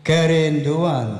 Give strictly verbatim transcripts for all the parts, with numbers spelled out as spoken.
Kerinduan.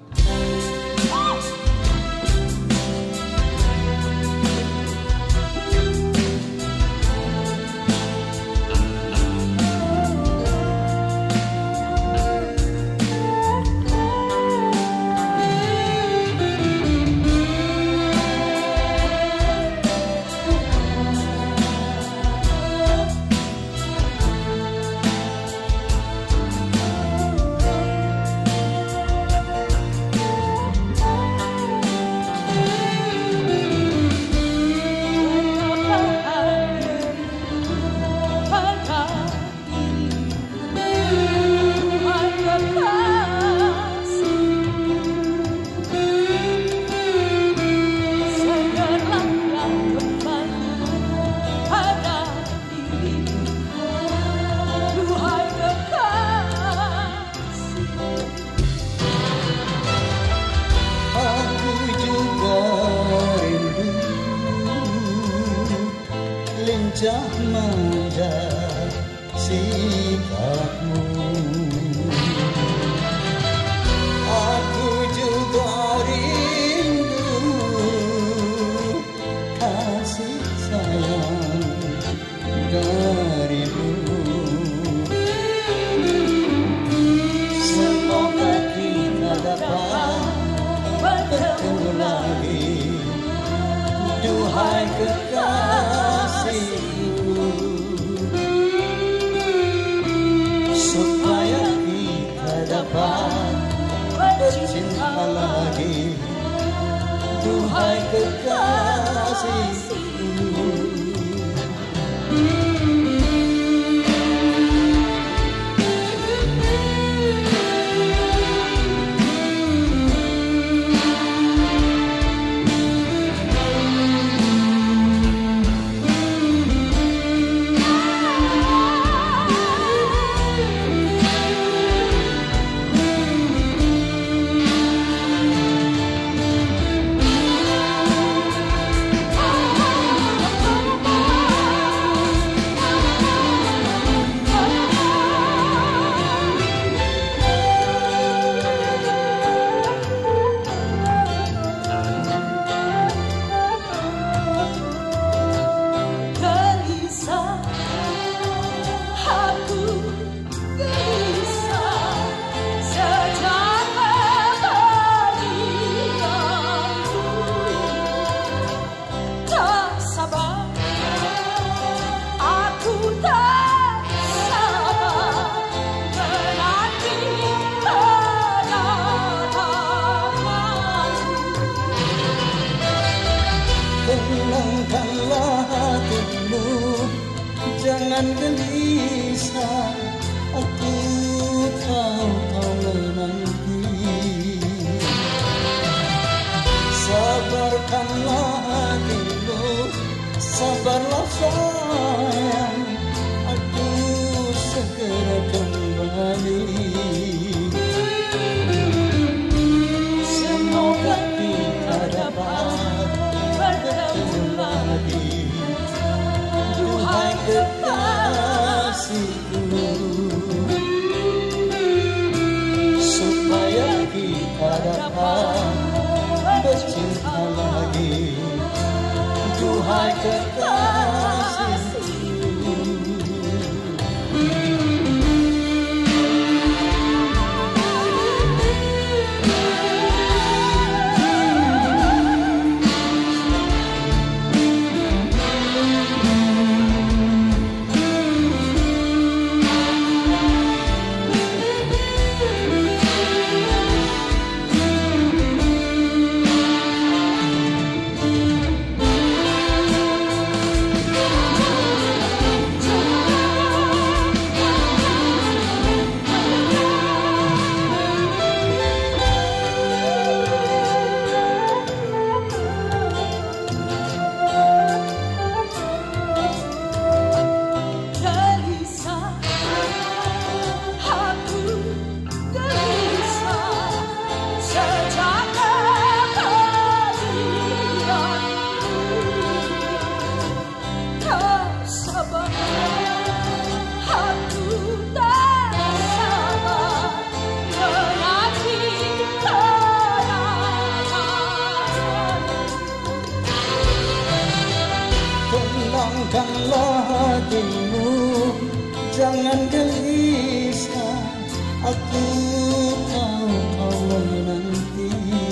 Lincah manja sikapmu, aku juga rindu kasih sayang darimu. Semoga kita dapat bertemu lagi, duhai kekasihku, supaya kita dapat bercinta lagi, duhai kekasihku. Tenangkanlah hatimu, jangan gelisah, aku tahu kau menanti. Sabarkanlah hatimu, sabarlah sayang, aku segera kembali. Semoga kita dapat bertemu lagi, duhai kekasihku, supaya kita dapat bercinta lagi, duhai kekasihku. Jangan gelisah, aku tahu kau menanti.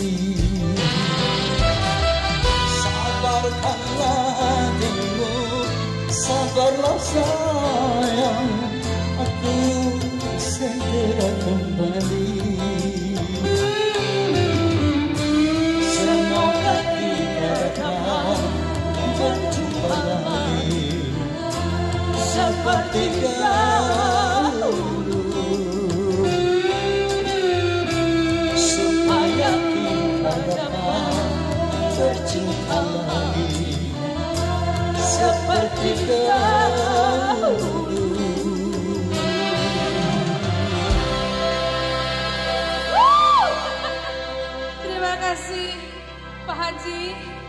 Sabarkanlah hatimu, sabarlah sayang, aku segera kembali. Semoga kita akan berjumpa lagi seperti dahulu, supaya kita dapat bercinta lagi seperti dahulu. Terima kasih Pak Haji.